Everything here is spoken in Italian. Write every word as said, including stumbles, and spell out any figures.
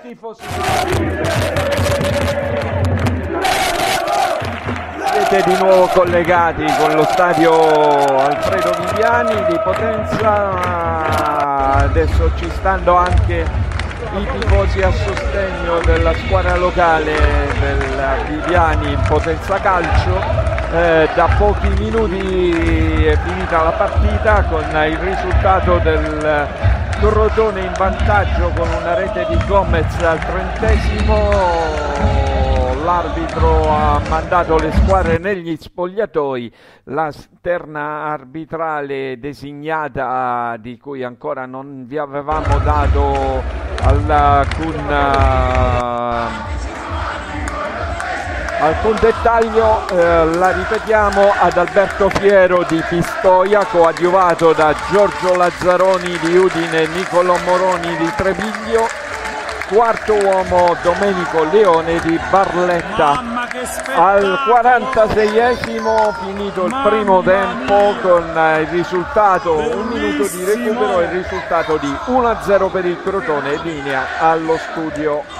tifosi. Siete di nuovo collegati con lo stadio Alfredo Viviani di Potenza. Adesso ci stanno anche i tifosi a sostegno della squadra locale del Viviani Potenza Calcio. Eh, da pochi minuti è finita la partita con il risultato del Crotone in vantaggio con una rete di Gomez al trentesimo. L'arbitro ha mandato le squadre negli spogliatoi. La terna arbitrale designata, di cui ancora non vi avevamo dato alcun alcun dettaglio, eh, la ripetiamo: ad Alberto Fiero di Pistoia, coadiuvato da Giorgio Lazzaroni di Udine e Nicolò Moroni di Treviglio. Quarto uomo Domenico Leone di Barletta. Al quarantaseiesimo, finito il primo tempo, con il risultato, un minuto di recupero e il risultato di uno a zero per il Crotone, linea allo studio